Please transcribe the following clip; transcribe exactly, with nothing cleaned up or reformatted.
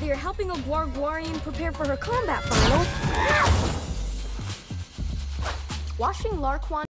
you're helping a Guarguarian prepare for her combat final. Watching Larquan